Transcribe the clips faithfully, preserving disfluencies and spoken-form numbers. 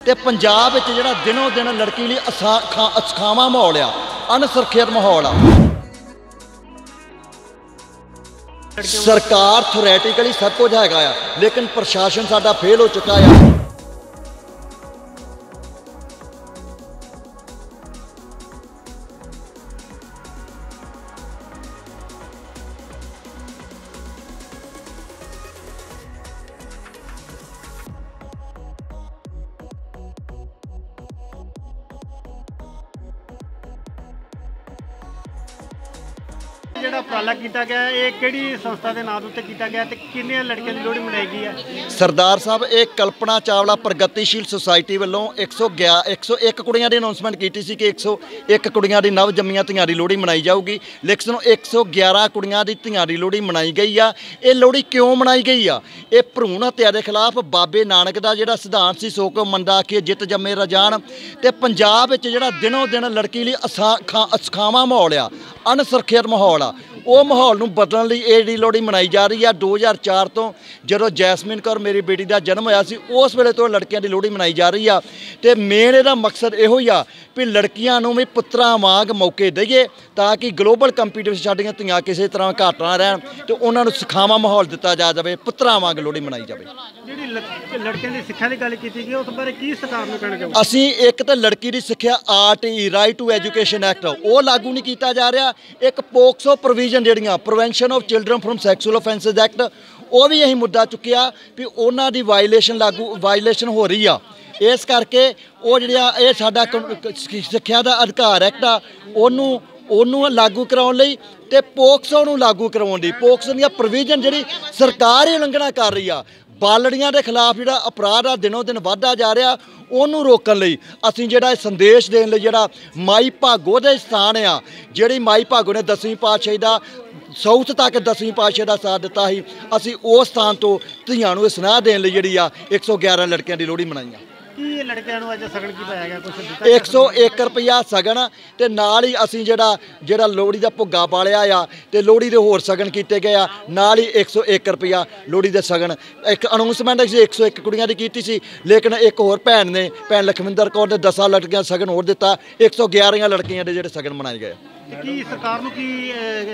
ਤੇ ਪੰਜਾਬ ਵਿੱਚ ਜਿਹੜਾ ਦਿਨੋਂ ਦਿਨ ਲੜਕੀ ਲਈ ਅਸਖਾਵਾਂ ਮਾਹੌਲ ਆ, ਅਨਸੁਰੱਖਿਅਤ ਮਾਹੌਲ ਆ। ਸਰਕਾਰ ਥਿਓਰੈਟੀਕਲੀ ਸਭ ਕੁਝ ਹੈਗਾ ਆ, ਲੇਕਿਨ ਪ੍ਰਸ਼ਾਸਨ ਸਾਡਾ ਫੇਲ ਹੋ ਚੁੱਕਾ ਆ। ਜਿਹੜਾ ਉਪਰਾਲਾ ਕੀਤਾ ਗਿਆ ਇਹ ਕਿਹੜੀ ਸੰਸਥਾ ਦੇ ਨਾਮ ਉੱਤੇ ਕੀਤਾ ਗਿਆ ਤੇ ਕਿੰਨੀਆਂ ਲੜਕੀਆਂ ਦੀ ਲੋਹੜੀ ਮਨਾਈ ਗਈ ਹੈ? ਸਰਦਾਰ ਸਾਹਿਬ, ਇਹ ਕਲਪਨਾ ਚਾਵਲਾ ਪ੍ਰਗਤੀਸ਼ੀਲ ਸੁਸਾਇਟੀ ਵੱਲੋਂ ਇੱਕ ਸੌ ਇੱਕ ਕੁੜੀਆਂ ਦੀ ਅਨਾਉਂਸਮੈਂਟ ਕੀਤੀ ਸੀ ਕਿ ਇੱਕ ਸੌ ਇੱਕ ਕੁੜੀਆਂ ਦੀ ਨਵ ਜੰਮੀਆਂ ਧੀਆਂ ਦੀ ਲੋਹੜੀ ਮਨਾਈ ਜਾਊਗੀ, ਲੇਕਿਨ ਇੱਕ ਸੌ ਗਿਆਰਾਂ ਕੁੜੀਆਂ ਦੀ ਧੀਆਂ ਦੀ ਲੋਹੜੀ ਮਨਾਈ ਗਈ ਆ। ਇਹ ਲੋਹੜੀ ਕਿਉਂ ਮਨਾਈ ਗਈ ਆ? ਇਹ ਭਰੂਣ ਹੱਤਿਆ ਦੇ ਖਿਲਾਫ ਬਾਬੇ ਨਾਨਕ ਦਾ ਜਿਹੜਾ ਸਿਧਾਂਤ ਸੀ, ਸੋ ਕੋ ਮੰਦਾ ਆਖੀਏ ਜਿੱਤ ਜੰਮੇ ਰਜਾਨ। ਤੇ ਪੰਜਾਬ ਵਿੱਚ ਜਿਹੜਾ ਦਿਨੋਂ ਦਿਨ ਲੜਕੀ ਲਈ ਅਸਖਾਵਾਂ ਮਾਹੌਲ ਆ, ਅਨਸੁਰੱਖਿਅਤ ਮਾਹੌਲ ਆ, ਉਹ ਮਾਹੌਲ ਨੂੰ ਬਦਲਣ ਲਈ ਇਹ ਜਿਹੜੀ ਲੋਹੜੀ ਮਨਾਈ ਜਾ ਰਹੀ ਆ। ਦੋ ਹਜ਼ਾਰ ਚਾਰ ਤੋਂ ਜਦੋਂ ਜੈਸਮੀਨ ਕੌਰ ਮੇਰੀ ਬੇਟੀ ਦਾ ਜਨਮ ਹੋਇਆ ਸੀ, ਉਸ ਵੇਲੇ ਤੋਂ ਲੜਕੀਆਂ ਦੀ ਲੋਹੜੀ ਮਨਾਈ ਜਾ ਰਹੀ ਆ। ਤੇ ਮੇਨ ਇਹਦਾ ਮਕਸਦ ਇਹੋ ਹੀ ਆ ਵੀ ਲੜਕੀਆਂ ਨੂੰ ਵੀ ਪੁੱਤਰਾਂ ਵਾਂਗ ਮੌਕੇ ਦਈਏ ਤਾਂ ਕਿ ਗਲੋਬਲ ਕੰਪੀਟੀਸ਼ਨ ਸਾਡੀਆਂ ਧੀਆਂ ਕਿਸੇ ਤਰ੍ਹਾਂ ਘੱਟ ਨਾ ਰਹਿਣ ਤੇ ਉਹਨਾਂ ਨੂੰ ਸਿਖਾਵਾਂ ਮਾਹੌਲ ਦਿੱਤਾ ਜਾ ਜਾਵੇ, ਪੁੱਤਰਾਂ ਵਾਂਗ ਲੋਹੜੀ ਮਨਾਈ ਜਾਵੇ। ਜਿਹੜੀ ਲੜਕੀਆਂ ਦੀ ਸਿੱਖਿਆ ਦੀ ਗੱਲ ਕੀਤੀ ਗਈ ਉਸ ਬਾਰੇ ਕੀ ਸਰਕਾਰ ਨੂੰ ਕਹਿਣਾ ਚਾਹੋਗੇ? ਅਸੀਂ ਇੱਕ ਤਾਂ ਲੜਕੀ ਦੀ ਸਿੱਖਿਆ R T E right to education act ਉਹ ਲਾਗੂ ਨਹੀਂ ਕੀਤਾ ਜਾ ਰਿਹਾ। ਇੱਕ ਪੋਕਸੋ ਪ੍ਰੋਵੀਜ਼ਨ ਜਿਹੜੀਆਂ prevention of children from sexual offences act, ਉਹ ਵੀ ਅਸੀਂ ਮੁੱਦਾ ਚੁੱਕਿਆ ਵੀ ਉਹਨਾਂ ਦੀ ਵਾਇਲੇਸ਼ਨ ਲਾਗੂ ਵਾਇਲੇਸ਼ਨ ਹੋ ਰਹੀ ਆ। ਇਸ ਕਰਕੇ ਉਹ ਜਿਹੜਾ ਇਹ ਸਾਡਾ ਸਿੱਖਿਆ ਦਾ ਅਧਿਕਾਰ ਐਕਟ ਆ ਉਹਨੂੰ ਉਹਨੂੰ ਲਾਗੂ ਕਰਾਉਣ ਲਈ ਤੇ ਪੋਕਸੋ ਨੂੰ ਲਾਗੂ ਕਰਵਾਉਣ ਲਈ ਪੋਕਸੋ ਦੀਆਂ ਪ੍ਰੋਵੀਜ਼ਨ ਜਿਹੜੀ ਸਰਕਾਰ ਹੀ ਉਲੰਘਣਾ ਕਰ ਰਹੀ ਆ। ਬਾਲੜੀਆਂ ਦੇ ਖਿਲਾਫ ਜਿਹੜਾ ਅਪਰਾਧ ਆ ਦਿਨੋਂ ਦਿਨ ਵੱਧਦਾ ਜਾ ਰਿਹਾ, ਉਹਨੂੰ ਰੋਕਣ ਲਈ ਅਸੀਂ ਜਿਹੜਾ ਇਹ ਸੰਦੇਸ਼ ਦੇਣ ਲਈ ਜਿਹੜਾ ਮਾਈ ਭਾਗੋ ਦੇ ਸਥਾਨ ਆ, ਜਿਹੜੀ ਮਾਈ ਭਾਗੋ ਨੇ ਦਸਵੀਂ ਪਾਤਸ਼ਾਹੀ ਦਾ ਸਾਊਥ ਤੱਕ ਦਸਵੀਂ ਪਾਤਸ਼ਾਹੀ ਦਾ ਸਾਥ ਦਿੱਤਾ ਸੀ, ਅਸੀਂ ਉਸ ਸਥਾਨ ਤੋਂ ਧੀਆਂ ਨੂੰ ਇਹ ਸੁਨੇਹਾ ਦੇਣ ਲਈ ਜਿਹੜੀ ਆ ਇੱਕ ਸੌ ਗਿਆਰਾਂ ਲੜਕੀਆਂ ਦੀ ਲੋਹੜੀ ਮਨਾਈ ਆ। ਕੀ ਲੜਕਿਆਂ ਨੂੰ ਅੱਜ ਸਗਨ ਕੀ ਪਾਇਆ ਗਿਆ? ਕੁਝ ਦਿੱਤਾ? ਇੱਕ ਸੌ ਇੱਕ ਰੁਪਈਆ ਸਗਨ ਤੇ ਨਾਲ ਹੀ ਅਸੀਂ ਜਿਹੜਾ ਜਿਹੜਾ ਲੋਹੜੀ ਦਾ ਭੁੱਗਾ ਬਾਲਿਆ ਆ ਤੇ ਲੋਹੜੀ ਦੇ ਹੋਰ ਸਗਨ ਕੀਤੇ ਗਏ ਆ। ਨਾਲ ਹੀ ਇੱਕ ਸੌ ਇੱਕ ਰੁਪਈਆ ਲੋਹੜੀ ਦੇ ਸਗਨ। ਇੱਕ ਅਨਾਉਂਸਮੈਂਟ ਅਸੀਂ ਇੱਕ ਸੌ ਇੱਕ ਕੁੜੀਆਂ ਦੀ ਕੀਤੀ ਸੀ, ਲੇਕਿਨ ਇੱਕ ਹੋਰ ਭੈਣ ਨੇ ਭੈਣ ਲਖਵਿੰਦਰ ਕੌਰ ਨੇ ਦਸਾਂ ਲੜਕੀਆਂ ਸਗਨ ਹੋਰ ਦਿੱਤਾ। ਇੱਕ ਸੌ ਗਿਆਰਾਂ ਲੜਕੀਆਂ ਦੇ ਜਿਹੜੇ ਸਗਨ ਮਨਾਏ ਗਏ। ਕੀ ਸਰਕਾਰ ਨੂੰ ਕੀ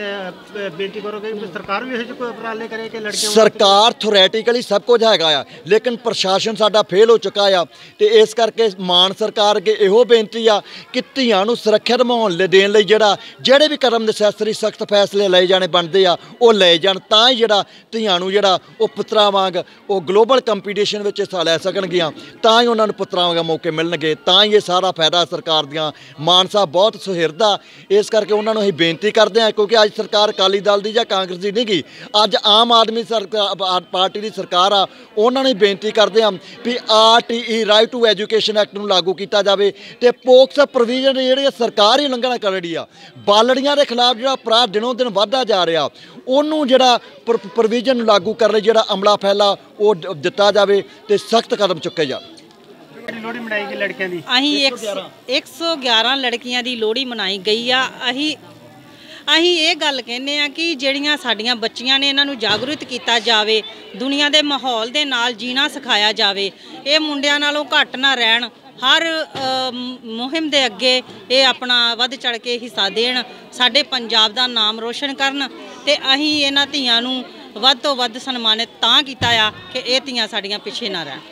ਬੇਨਤੀ ਕਰੋਗੇ? ਸਰਕਾਰ ਵੀ ਇਹੋ ਜਿਹੇ ਕੋਈ ਉਪਰਾਲੇ ਕਰੇ ਕਿ ਲੜਕੀਆਂ? ਸਰਕਾਰ ਥਿਓਰੈਟੀਕਲੀ ਸਭ ਕੁਝ ਹੈਗਾ ਆ, ਲੇਕਿਨ ਪ੍ਰਸ਼ਾਸਨ ਸਾਡਾ ਫੇਲ ਹੋ ਚੁੱਕਾ ਆ। ਤੇ ਇਸ ਕਰਕੇ ਮਾਨ ਸਰਕਾਰ ਅੱਗੇ ਇਹੋ ਬੇਨਤੀ ਆ ਕਿ ਧੀਆਂ ਨੂੰ ਸੁਰੱਖਿਅਤ ਮਾਹੌਲ ਦੇਣ ਲਈ ਜਿਹੜਾ ਜਿਹੜੇ ਵੀ ਕਦਮ ਨੈਸੈਸਰੀ ਸਖਤ ਫੈਸਲੇ ਲਏ ਜਾਣੇ ਬਣਦੇ ਆ ਉਹ ਲਏ ਜਾਣ, ਤਾਂ ਹੀ ਜਿਹੜਾ ਧੀਆਂ ਨੂੰ ਜਿਹੜਾ ਉਹ ਪੁੱਤਰਾਂ ਵਾਂਗ ਉਹ ਗਲੋਬਲ ਕੰਪੀਟੀਸ਼ਨ ਵਿੱਚ ਹਿੱਸਾ ਲੈ ਸਕਣਗੀਆਂ, ਤਾਂ ਹੀ ਉਹਨਾਂ ਨੂੰ ਪੁੱਤਰਾਂ ਵਾਂਗ ਮੌਕੇ ਮਿਲਣਗੇ, ਤਾਂ ਹੀ ਇਹ ਸਾਰਾ ਫਾਇਦਾ ਸਰਕਾਰ ਦੀਆਂ। ਮਾਨ ਸਾਹਿਬ ਬਹੁਤ ਸੁਹਿਰਦ ਆ, ਇਸ ਕਰਕੇ ਉਹਨਾਂ ਨੂੰ ਅਸੀਂ ਬੇਨਤੀ ਕਰਦੇ ਹਾਂ, ਕਿਉਂਕਿ ਅੱਜ ਸਰਕਾਰ ਅਕਾਲੀ ਦਲ ਦੀ ਜਾਂ ਕਾਂਗਰਸ ਦੀ ਨਹੀਂ ਗਈ, ਅੱਜ ਆਮ ਆਦਮੀ ਸਰਕਾਰ ਪਾਰਟੀ ਦੀ ਸਰਕਾਰ ਆ। ਉਹਨਾਂ ਨੂੰ ਬੇਨਤੀ ਕਰਦੇ ਹਾਂ ਵੀ R T E right to education act ਨੂੰ ਲਾਗੂ ਕੀਤਾ ਜਾਵੇ ਤੇ ਪੋਕਸੋ ਪ੍ਰੋਵੀਜ਼ਨ ਜਿਹੜੀ ਸਰਕਾਰ ਹੀ ਉਲੰਘਣਾ ਕਰ ਰਹੀ ਆ। ਬਾਲੜੀਆਂ ਦੇ ਖਿਲਾਫ ਜਿਹੜਾ ਅਪਰਾਧ ਦਿਨੋਂ ਦਿਨ ਵੱਧਦਾ ਜਾ ਰਿਹਾ, ਉਹਨੂੰ ਜਿਹੜਾ ਪ੍ਰੋਵੀਜ਼ਨ ਨੂੰ ਲਾਗੂ ਕਰਨ ਲਈ ਜਿਹੜਾ ਅਮਲਾ ਫੈਲਾ ਉਹ ਦਿੱਤਾ ਜਾਵੇ ਤੇ ਸਖਤ ਕਦਮ ਚੁੱਕੇ ਜਾਣ। ਲੋਹੜੀ ਮਨਾਈ ਗਈ ਲੜਕੀਆਂ ਦੀ? ਅਸੀਂ ਇੱਕ ਸੌ ਗਿਆਰਾਂ ਲੜਕੀਆਂ ਦੀ ਲੋਹੜੀ ਮਨਾਈ ਗਈ ਆ। ਅਸੀਂ ਅਸੀਂ ਇਹ ਗੱਲ ਕਹਿੰਦੇ ਆ ਕਿ ਜਿਹੜੀਆਂ ਸਾਡੀਆਂ ਬੱਚੀਆਂ ਨੇ ਇਹਨਾਂ ਨੂੰ ਜਾਗਰੂਕ ਕੀਤਾ ਜਾਵੇ, ਦੁਨੀਆ ਦੇ ਮਾਹੌਲ ਦੇ ਨਾਲ ਜੀਣਾ ਸਿਖਾਇਆ ਜਾਵੇ, ਇਹ ਮੁੰਡਿਆਂ ਨਾਲੋਂ ਘੱਟ ਨਾ ਰਹਿਣ, ਹਰ ਮੁਹਿੰਮ ਦੇ ਅੱਗੇ ਇਹ ਆਪਣਾ ਵੱਧ ਚੜ ਕੇ ਹਿੱਸਾ ਦੇਣ, ਸਾਡੇ ਪੰਜਾਬ ਦਾ ਨਾਮ ਰੋਸ਼ਨ ਕਰਨ। ਤੇ ਅਸੀਂ ਇਹਨਾਂ ਧੀਆਂ ਨੂੰ ਵੱਧ ਤੋਂ ਵੱਧ ਸਨਮਾਨਿਤ ਤਾਂ ਕੀਤਾ ਆ ਕਿ ਇਹ ਧੀਆਂ ਸਾਡੀਆਂ ਪਿੱਛੇ ਨਾ ਰਹਿਣ।